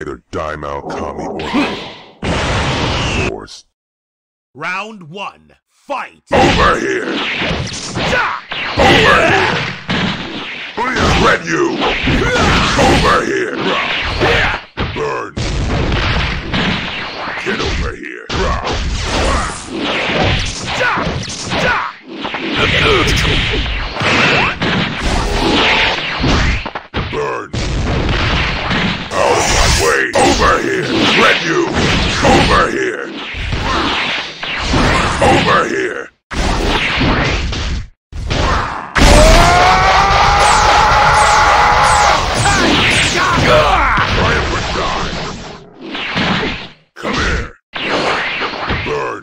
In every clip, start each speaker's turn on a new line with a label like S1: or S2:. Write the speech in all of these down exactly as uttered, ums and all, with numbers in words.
S1: Either Daimao, Kami, or Force.
S2: Round one, fight!
S1: Over here! Over here! Shred you! Over here! Burn! Get over here! Burn! Out of my way! Over here! Shred you! Over here! Over here! Come here! Burn!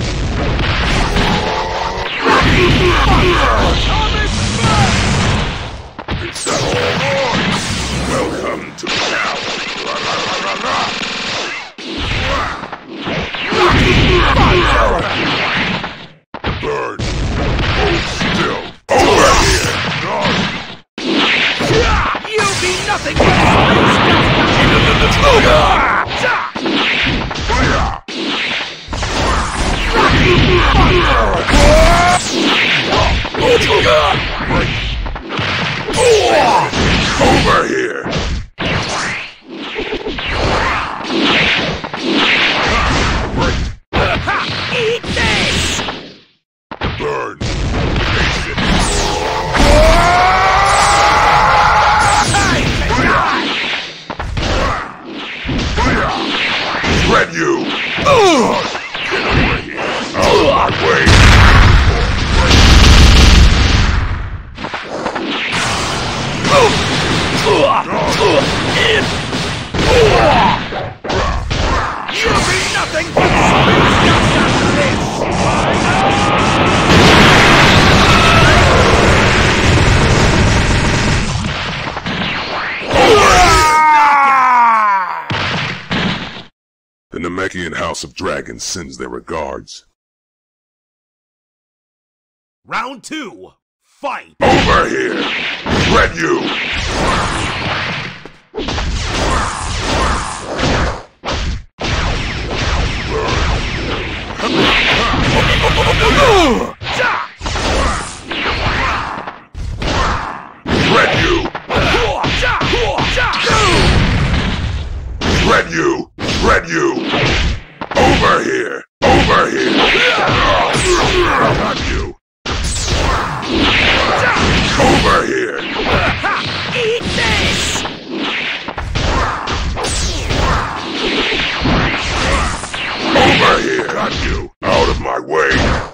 S1: Is that all? Welcome to the town! Burn! Hold still! Over here!
S2: You'll be nothing but
S1: Over here!
S2: Eat this!
S1: Burn! Shred you! Get over here! Out of my way!
S2: You'll be nothing but space dust after this!
S1: The Namekian House of Dragons sends their regards.
S2: Round two, fight!
S1: Over here! Shred you! Shred you! Shred you! Shred you! Over here! Over here! Got you! Over here!
S2: Eat this!
S1: Over here! Got you! Out of my way!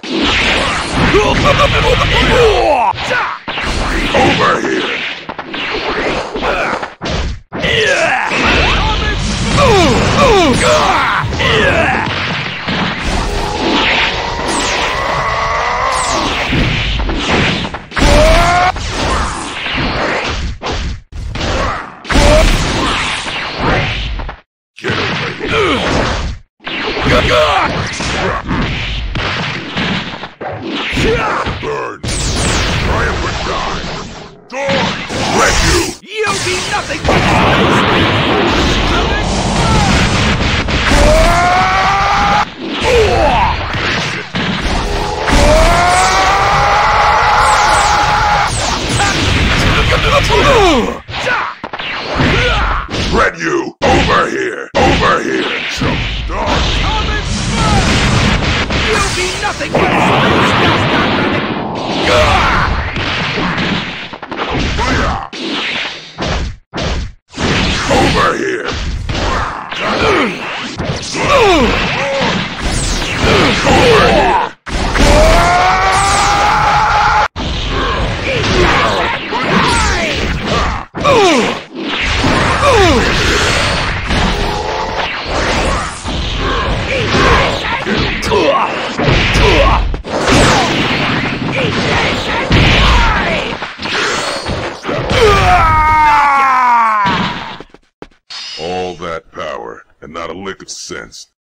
S1: Over here! Get over here! Burn! Triumphant die! Dawn! Let you!
S2: You'll be nothing but
S1: Shred you! Over here! Over here! So dark!
S2: You'll be nothing but space dust after
S1: Over here! Over here! All that power, and not a lick of sense.